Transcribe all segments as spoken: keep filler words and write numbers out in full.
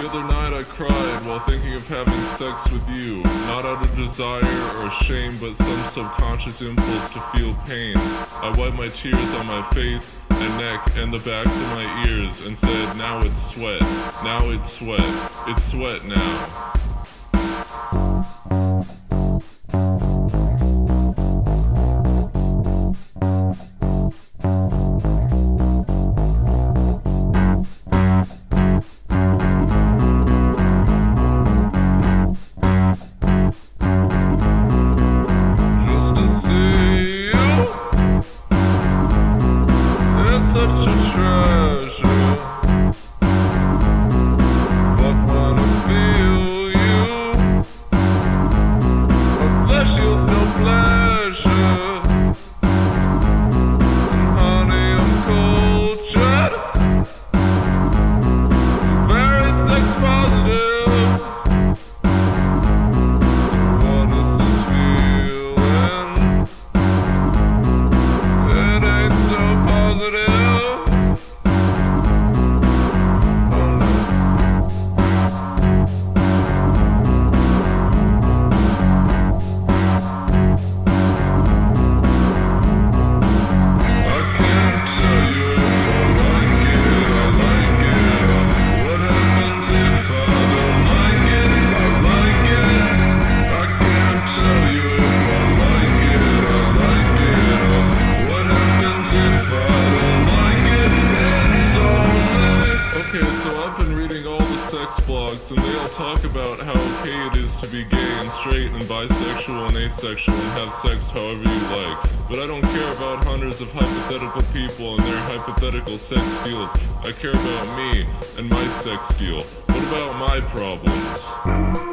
The other night I cried while thinking of having sex with you, not out of desire or shame, but some subconscious impulse to feel pain. I wiped my tears on my face and neck and the backs of my ears and said, now it's sweat, now it's sweat, it's sweat now. And they all talk about how okay it is to be gay and straight and bisexual and asexual and have sex however you like. But I don't care about hundreds of hypothetical people and their hypothetical sex deals. I care about me and my sex deal. What about my problems?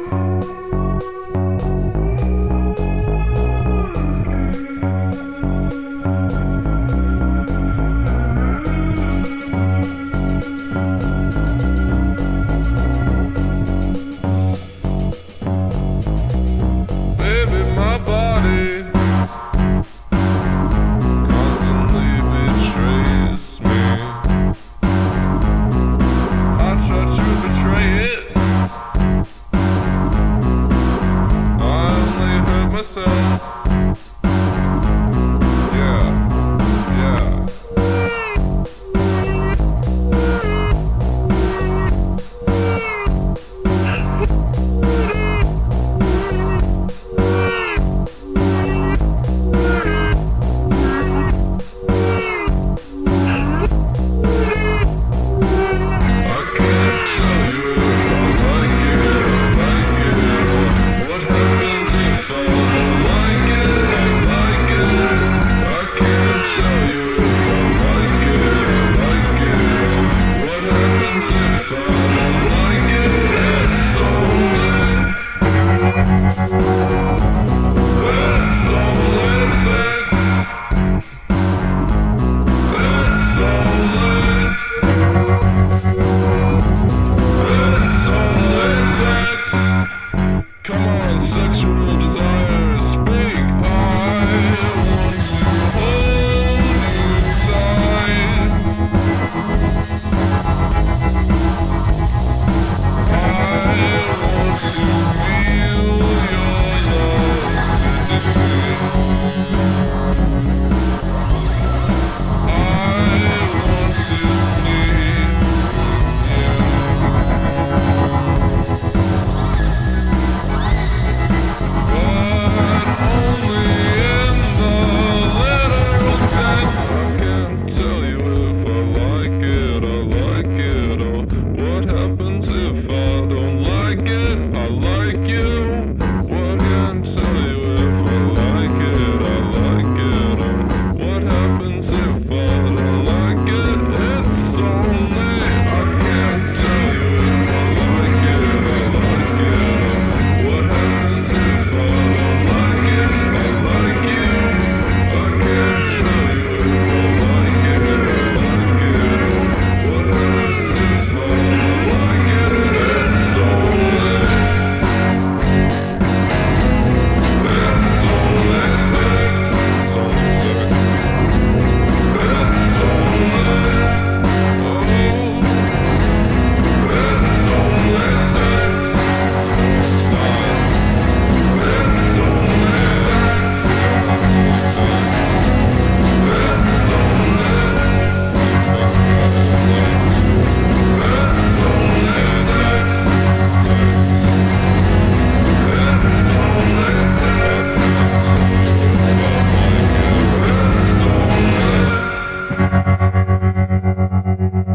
Thank you.